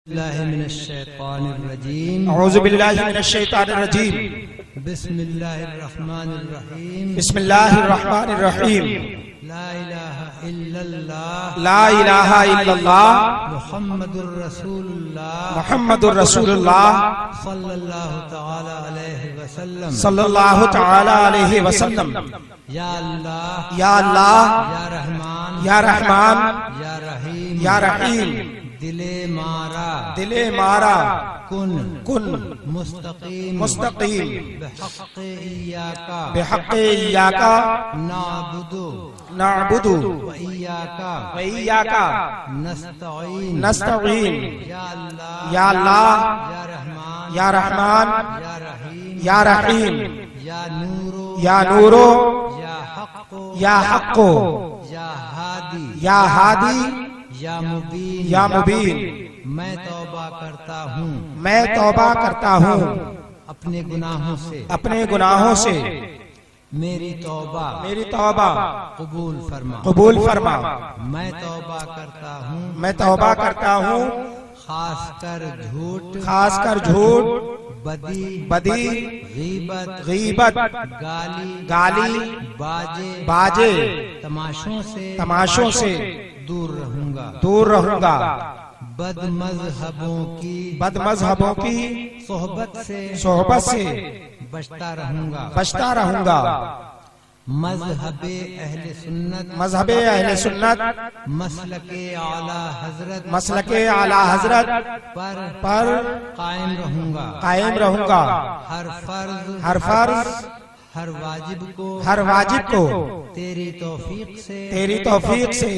باللہ من الشیطان الرجیم اعوذ باللہ من الشیطان الرجیم بسم اللہ الرحمن الرحیم بسم اللہ الرحمن الرحیم لا الہ الا اللہ لا الہ الا اللہ محمد الرسول اللہ محمد الرسول اللہ صلی اللہ تعالی علیہ وسلم صلی اللہ تعالی علیہ وسلم یا اللہ یا اللہ یا رحمان یا رحمان یا رحیم یا رحیم دل مارا کن کن مستقیم مستقیم بحق ایاکا بحق ایاکا نعبد و ایاکا و ایاکا نستعین نستعین یا اللہ یا اللہ یا رحمان یا رحمان یا رحیم یا رحیم یا نور یا نور یا حق یا حق یا ہادی یا ہادی یا مبین یا مبین میں توبہ کرتا ہوں میں توبہ کرتا ہوں اپنے گناہوں سے اپنے گناہوں سے میری توبہ قبول فرما قبول فرما میں توبہ کرتا ہوں میں توبہ کرتا ہوں خاص کر جھوٹ بدی غیبت گالی باجے تماشوں سے دور رہوں گا بد مذہبوں کی صحبت سے بچتا رہوں گا مذہب اہل سنت مسلک اعلی حضرت پر قائم رہوں گا ہر فرض ہر واجب کو تیری توفیق سے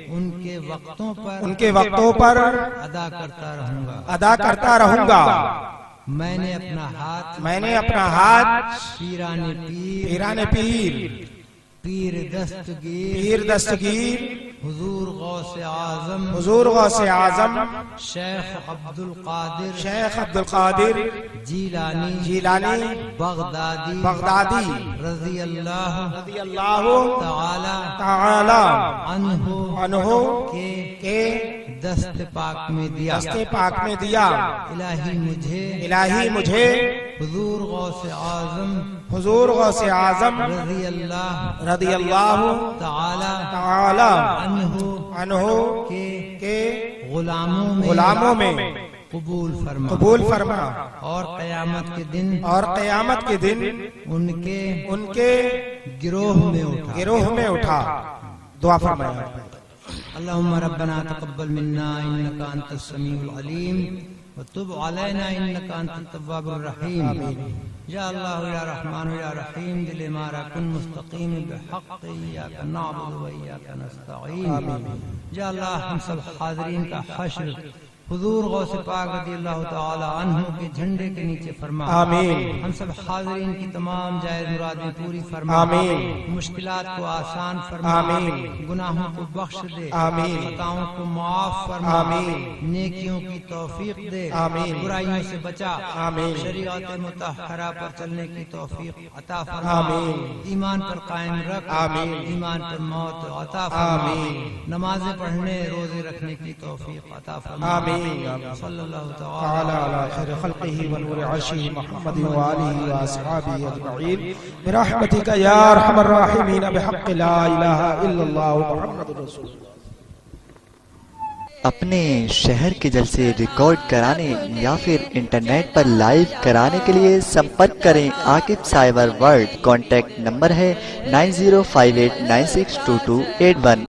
ان کے وقتوں پر ادا کرتا رہوں گا میں نے اپنا ہاتھ پیران پیر دستگیر حضور غوث اعظم شیخ عبد القادر جیلانی بغدادی رضی اللہ تعالی عنہ کے دست پاک میں دیا الہی مجھے حضور غوث اعظم رضی اللہ تعالی عنہ کے غلاموں میں قبول فرما اور قیامت کے دن ان کے گروہ میں اٹھا دعا فرمائے اللهم ربنا تقبل منا انك انت السميع العليم وتب علينا انك انت التواب الرحيم یا اللہ یا رحمان یا رحیم دل مارا کن مستقیم بحق ایاک نعبد و ایاک نستعین یا اللہ ہم سب حاضرین کا حشر حضور غوث پاک رضی اللہ تعالی عنہ کے جھنڈے کے نیچے فرما آمین ہم سب حاضرین کی تمام جائز مرادیں پوری فرما آمین مشکلات کو آسان فرما آمین گناہوں کو بخش دے آمین خطاؤں کو معاف فرما آمین نیکیوں کی توفیق دے آمین برائیوں سے بچا آمین شریعت مطہرہ پر چلنے کی توفیق عطا فرما آمین ایمان پر قائم رکھ آمین ایمان پر موت عطا فرما آمین نمازیں پڑھنے روزے رکھنے کی توفیق عطا فرما آمین صلی اللہ تعالی علی خیر خلقہ و نور عرشہ محمد و آلہ و اصحابہ اجمعین برحمتک یا ارحم الراحمین بحق لا الہ الا اللہ محمد رسول اللہ۔ اپنے شہر کے جلسے ریکارڈ کرانے یا پھر انٹرنیٹ پر لائیو کرانے کے لیے سمپرک کریں Aqib cyber world. Contact number ہے 9058962281۔